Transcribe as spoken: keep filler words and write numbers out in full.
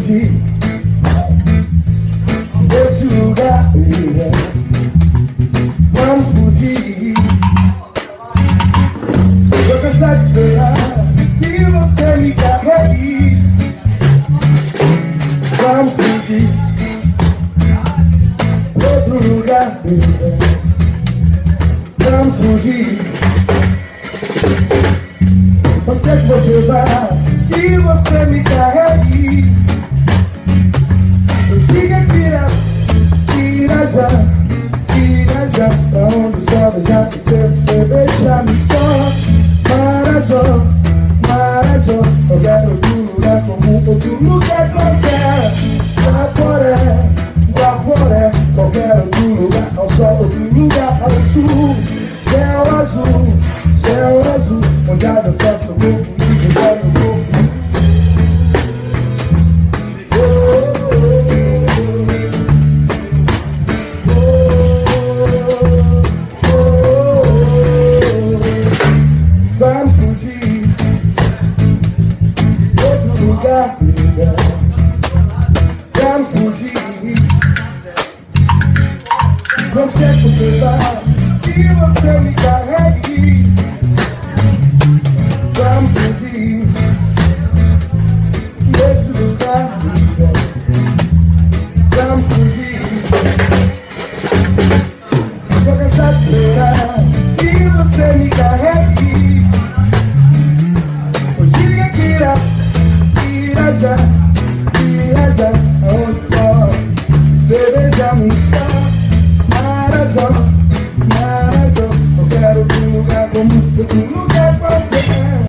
fugir desse lugar, vamos fugir. Tô cansado de esperar que você me carregue. Vamos fugir outro lugar, vamos fugir. Onde é que você vai? Que você me carregue. Eu siga, tira, tira já, tira já. Pra onde o sol já desceu, você deixa-me só. Marajó, Marajó, eu quero outro lugar comum, outro lugar qualquer. Guaporé, Guaporé, qualquer outro lugar ao sol, outro lugar ao sul. Céu azul, céu azul, onde a dança seu corpo e jogar meu corpo. Vamos fugir outro lugar, vamos fugir. Onde é que você vai? Que você me carregue. Vamos fugir